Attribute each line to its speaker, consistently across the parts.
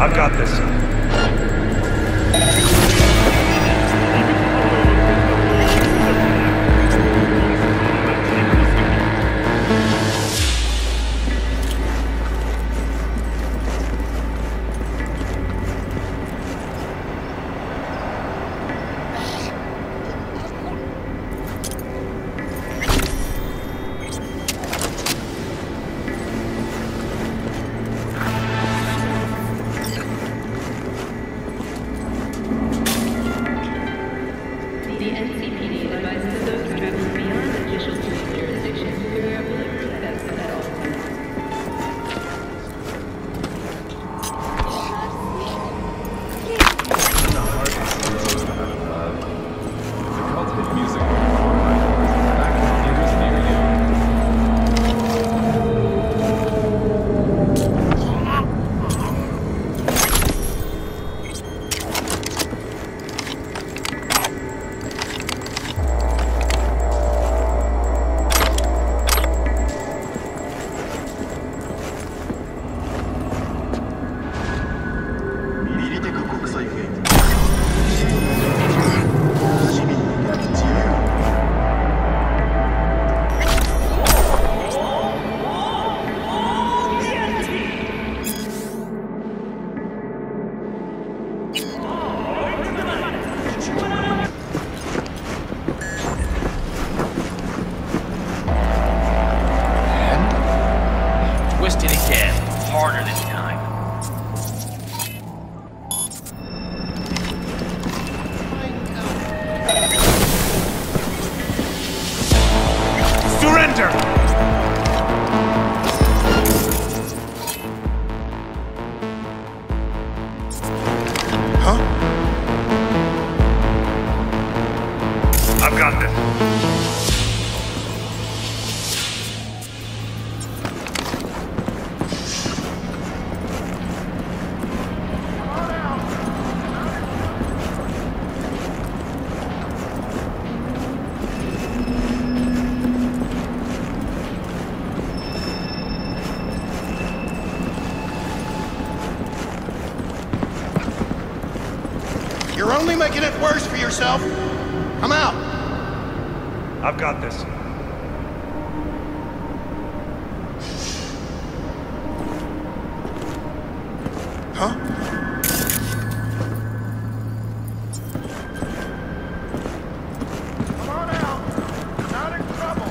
Speaker 1: I've got this. I've got this.
Speaker 2: You're only making it worse for yourself. I'm out.
Speaker 1: I've got this.
Speaker 2: Huh? Come on out. You're not in trouble.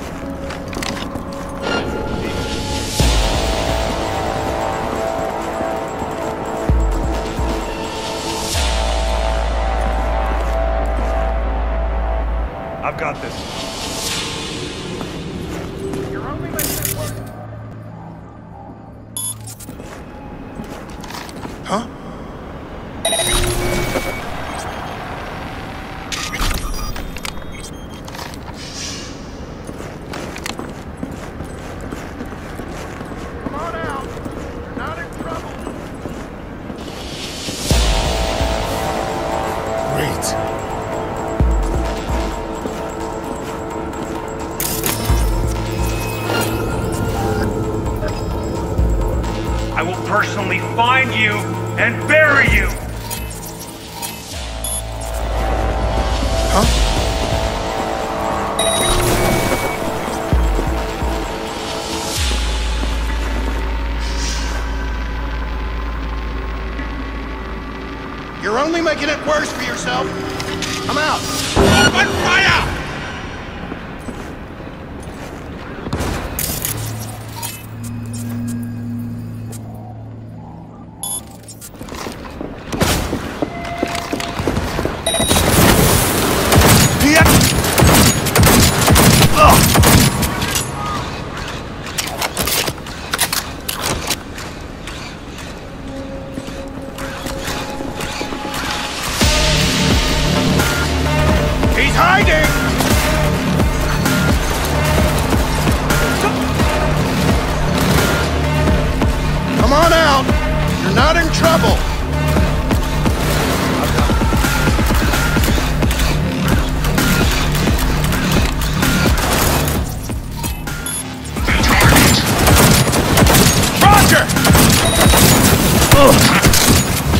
Speaker 1: I've got this.
Speaker 2: You're only making it worse. Huh? Come on out. You're not in trouble. Great.
Speaker 1: I will personally find you and bury you!
Speaker 2: Huh? You're only making it worse for yourself. I'm out. Open fire! He's hiding! Come on out! You're not in trouble! Roger! Ugh.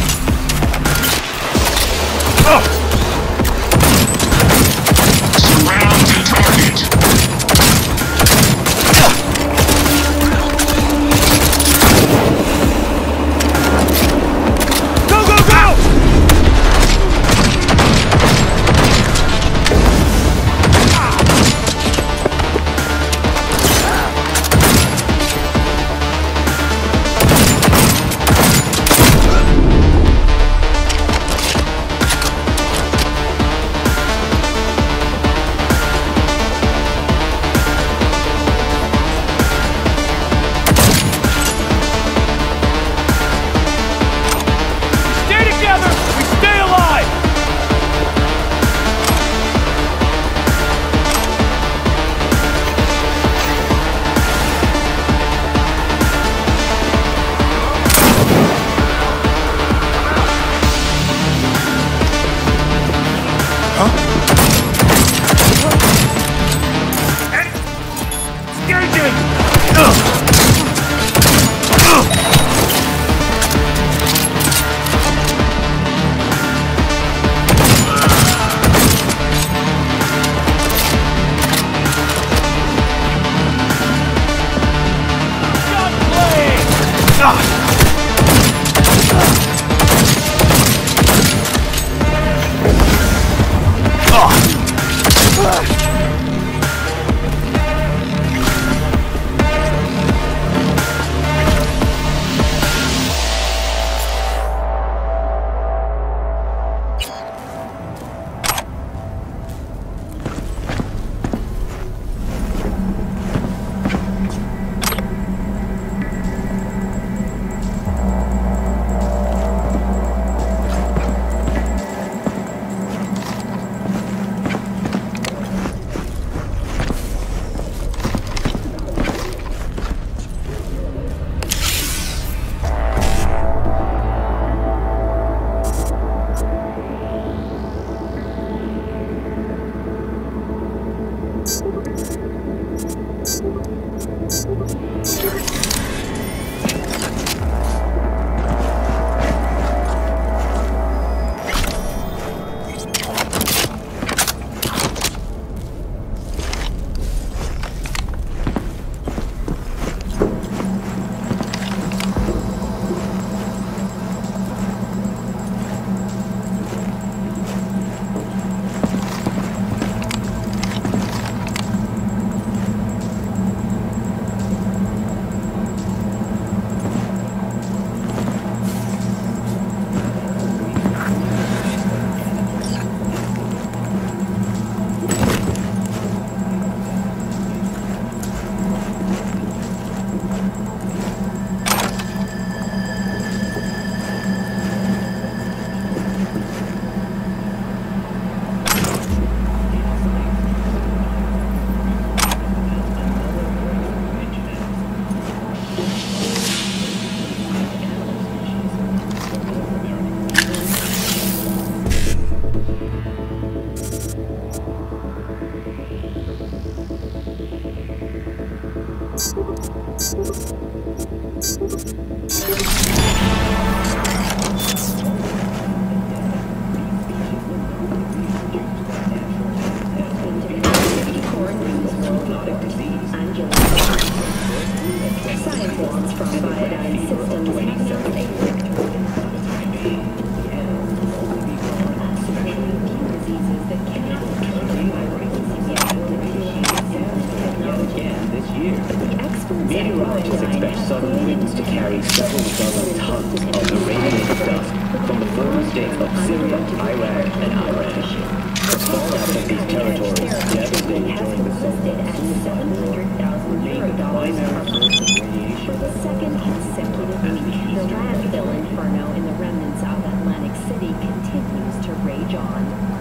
Speaker 3: Meteorologists expect southern winds to carry several dozen tons of the radioactive dust from the former states of Syria, Iraq, and Iran. The fallout of these territories, devastated during the
Speaker 4: listed at $700,000 for the second consecutive week. The landfill inferno in the remnants of Atlantic City continues to rage on.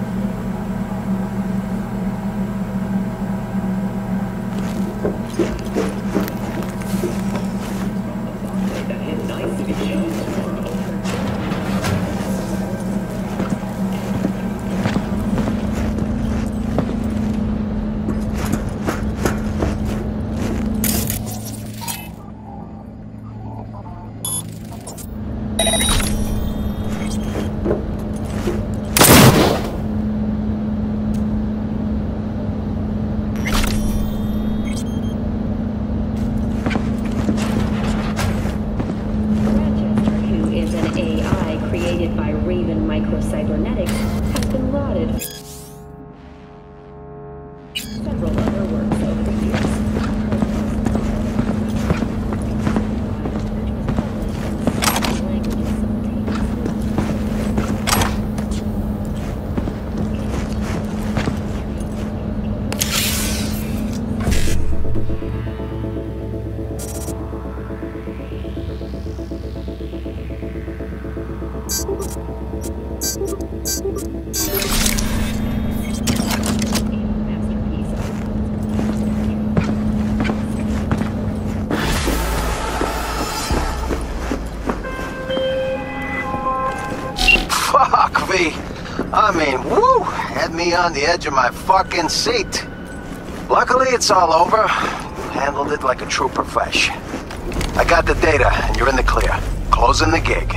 Speaker 5: Fuck me! I mean, woo! Had me on the edge of my fucking seat. Luckily, it's all over. Handled it like a true profesh. I got the data, and you're in the clear. Closing the gig.